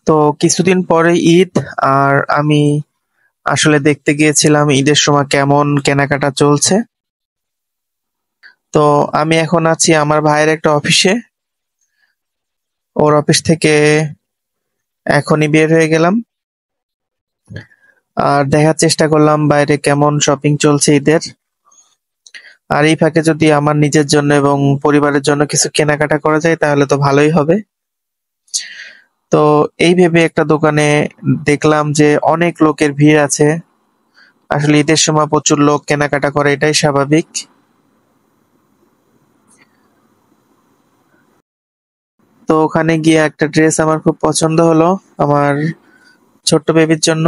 তো কিছুদিন পরে ঈদ, আর আমি আসলে দেখতে গিয়েছিলাম ঈদের সময় কেমন কেনাকাটা চলছে। তো আমি এখন আছি আমার ভাইয়ের একটা অফিসে। ওর অফিস থেকে এখনই বের হয়ে গেলাম, আর দেখার চেষ্টা করলাম বাইরে কেমন শপিং চলছে ঈদের। আর এই ফাঁকে যদি আমার নিজের জন্য এবং পরিবারের জন্য কিছু কেনাকাটা করা যায় তাহলে তো ভালোই হবে। তো এই ভেবে একটা দোকানে দেখলাম যে অনেক লোকের ভিড় আছে। আসলে ঈদের সময় প্রচুর লোক কেনাকাটা করে, এটাই স্বাভাবিক। তো ওখানে গিয়ে একটা ড্রেস আমার খুব পছন্দ হলো, আমার ছোট্ট বেবির জন্য।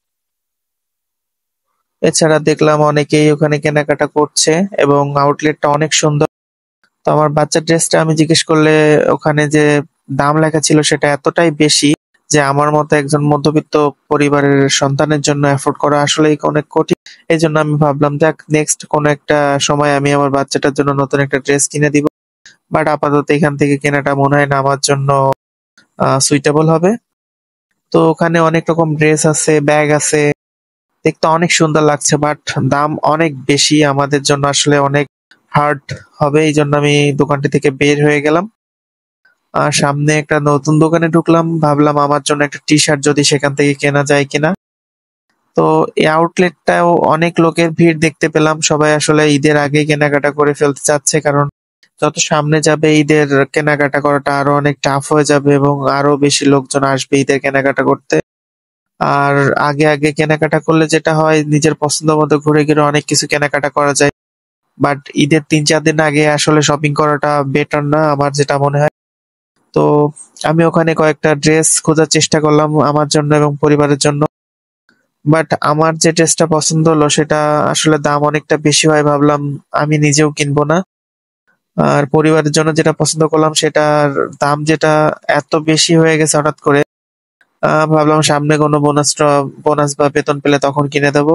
এছাড়া দেখলাম অনেকেই ওখানে কেনাকাটা করছে এবং আউটলেটটা অনেক সুন্দর। তো আমার বাচ্চার ড্রেসটা আমি জিজ্ঞেস করলে ওখানে যে দাম লেখা ছিল সেটা এতটাই বেশি যে আমার মতো একজন মধ্যবিত্ত পরিবারের সন্তানের জন্য অ্যাফোর্ড করা আসলেই অনেক কঠিন। এই জন্য আমি ভাবলাম দেখ, নেক্সট কোনো একটা সময় আমি আমার বাচ্চাটার জন্য নতুন একটা ড্রেস কিনে দিব। বাট আপাতত এখান থেকে কেনাটা মনে হয় না আমার জন্য সুইটেবল হবে। তো ওখানে অনেক রকম ড্রেস আছে, ব্যাগ আছে, দেখতে অনেক সুন্দর লাগছে, বাট দাম অনেক বেশি, আমাদের জন্য আসলে অনেক হার্ড হবে। এই জন্য আমি দোকানটি থেকে বের হয়ে গেলাম। আর সামনে একটা নতুন দোকানে ঢুকলাম, ভাবলাম আমার জন্য একটা টি শার্ট যদি সেখান থেকে কেনা যায় কিনা। তো এই আউটলেটটাও অনেক লোকের ভিড় দেখতে পেলাম, সবাই আসলে ঈদের আগে কেনাকাটা করে ফেলতে চাচ্ছে, কারণ যত সামনে যাবে ঈদের কেনাকাটা করাটা আরো অনেক টাফ হয়ে যাবে এবং আরো বেশি লোকজন আসবে ঈদের কেনাকাটা করতে। আর আগে আগে কেনাকাটা করলে যেটা হয়, নিজের পছন্দ মতো ঘুরে ঘুরে অনেক কিছু কেনাকাটা করা যায়। বাট ঈদের 3-4 দিন আগে আসলে শপিং করাটা বেটার না, আমার যেটা মনে হয়। তো আমি ওখানে কয়েকটা ড্রেস খোঁজার চেষ্টা করলাম আমার জন্য এবং পরিবারের জন্য। বাট আমার যে ড্রেসটা পছন্দ হলো সেটা আসলে দাম অনেকটা বেশি হয়, ভাবলাম আমি নিজেও কিনবো না। আর পরিবারের জন্য যেটা পছন্দ করলাম সেটার দাম যেটা এত বেশি হয়ে গেছে হঠাৎ করে, ভাবলাম সামনে কোনো বোনাস বা বেতন পেলে তখন কিনে দেবো।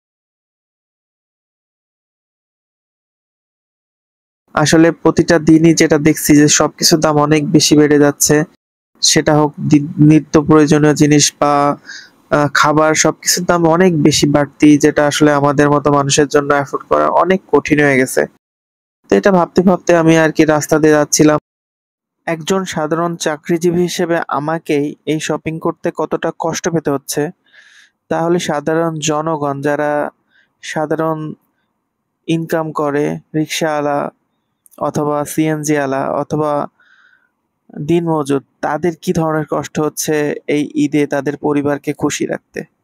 আসলে প্রতিটা দিনই যেটা দেখছি যে সবকিছুর দাম অনেক বেশি বেড়ে যাচ্ছে। সেটা হোক নিত্য প্রয়োজনীয় জিনিস বা খাবার, সবকিছুর দাম অনেক বেশি বাড়তি, যেটা আসলে আমাদের মতো মানুষের জন্য এফোর্ড করা অনেক কঠিন হয়ে গেছে। তো এটা ভাবতে ভাবতে আমি আর কি রাস্তা দিয়ে যাচ্ছিলাম। একজন সাধারণ চাকরিজীবী হিসেবে আমাকেই এই শপিং করতে কতটা কষ্ট পেতে হচ্ছে, তাহলে সাধারণ জনগণ যারা সাধারণ ইনকাম করে, রিক্সাওয়ালা অথবা সিএনজি আলা অথবা দিনমজুর, তাদের কি ধরনের কষ্ট হচ্ছে এই ঈদে তাদের পরিবারকে খুশি রাখতে।